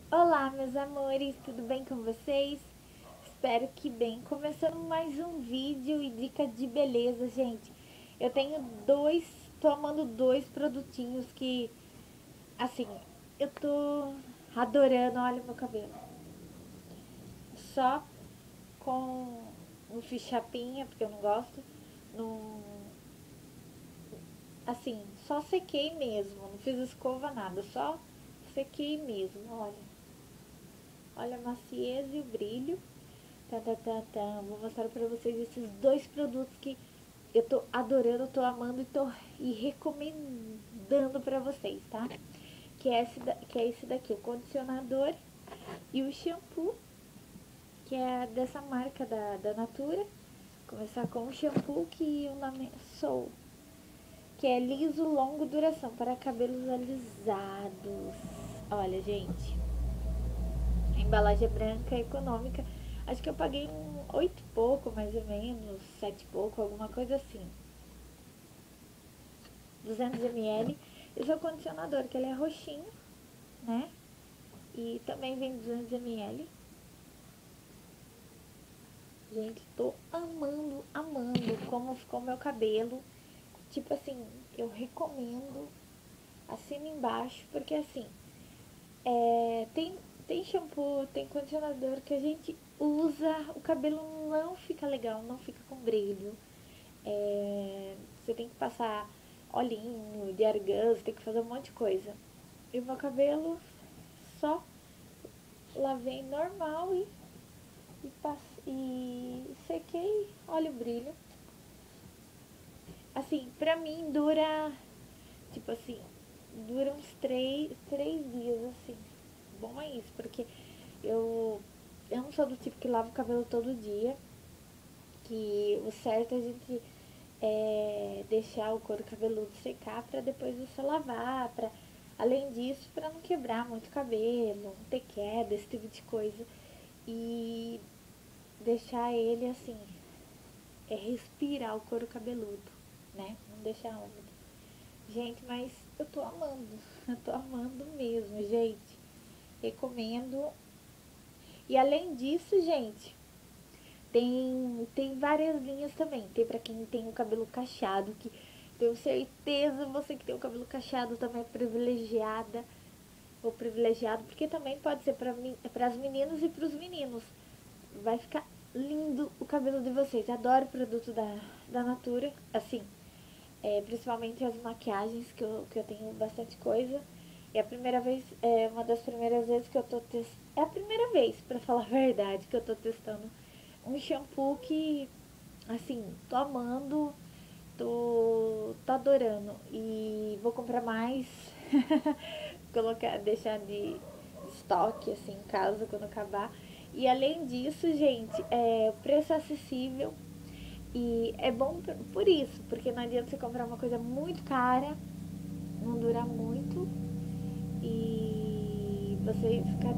Olá, meus amores, tudo bem com vocês? Espero que bem. Começando mais um vídeo e dica de beleza, gente. Eu tenho tô amando dois produtinhos que, assim, eu tô adorando. Olha o meu cabelo. Só com, não fiz chapinha, porque eu não gosto. Não, assim, só sequei mesmo. Não fiz escova, nada. Só sequei mesmo, olha. Olha a maciez e o brilho. Tá, tá, tá, tá. Vou mostrar pra vocês esses dois produtos que eu tô adorando, tô amando e recomendando pra vocês, tá? Que é esse daqui, o condicionador e o shampoo, que é dessa marca da Natura. Vou começar com o shampoo, que o nome é Soul, que é liso, longo duração para cabelos alisados. Olha, gente, a embalagem é branca, é econômica. Acho que eu paguei um 8 e pouco, mais ou menos, 7 e pouco, alguma coisa assim. 200 ml. Esse é o condicionador, que ele é roxinho, né? E também vem 200 ml. Gente, tô amando, amando como ficou meu cabelo. Tipo assim, eu recomendo, assina embaixo, porque assim, tem shampoo, tem condicionador que a gente usa, o cabelo não fica legal, não fica com brilho. Você tem que passar olhinho de argan, você tem que fazer um monte de coisa. E o meu cabelo só lavei normal e sequei, olha o brilho. Assim, pra mim dura, tipo assim, dura uns três dias, assim. Bom é isso, porque eu, eu não sou do tipo que lava o cabelo todo dia, que o certo é a gente deixar o couro cabeludo secar pra depois você lavar, além disso, pra não quebrar muito o cabelo, não ter queda, esse tipo de coisa. E deixar ele assim, respirar o couro cabeludo, né? Não deixar úmido. Gente, mas eu tô amando, eu tô amando mesmo, gente. Recomendo. E além disso, gente, tem várias linhas também. Tem pra quem tem o cabelo cacheado, que tenho certeza você que tem o cabelo cacheado também é privilegiada ou privilegiado, porque também pode ser para as meninas e para os meninos. Vai ficar lindo o cabelo de vocês. Adoro o produto da Natura, assim, principalmente as maquiagens, que eu tenho bastante coisa. É a primeira vez, é uma das primeiras vezes que eu tô testando. É a primeira vez, pra falar a verdade, que eu tô testando um shampoo que, assim, tô amando, tô adorando. E vou comprar mais, deixar de estoque, assim, em casa quando acabar. E além disso, gente, o preço é acessível. E é bom por isso, porque não adianta você comprar uma coisa muito cara, não durar muito e você ficar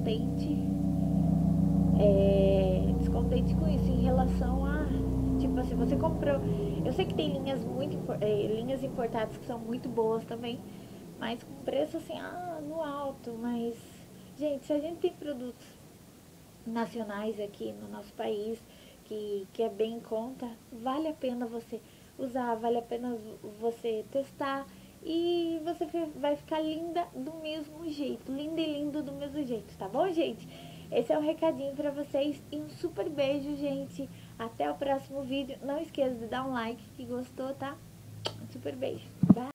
descontente com isso em relação a, tipo assim, você comprou. Eu sei que tem linhas importadas que são muito boas também, mas com preço assim, no alto, mas gente, se a gente tem produtos nacionais aqui no nosso país, que é bem em conta, vale a pena você usar, vale a pena você testar e você vai ficar linda do mesmo jeito, linda e lindo do mesmo jeito, tá bom, gente? Esse é um recadinho pra vocês e um super beijo, gente. Até o próximo vídeo. Não esqueça de dar um like que gostou, tá? Um super beijo. Bye!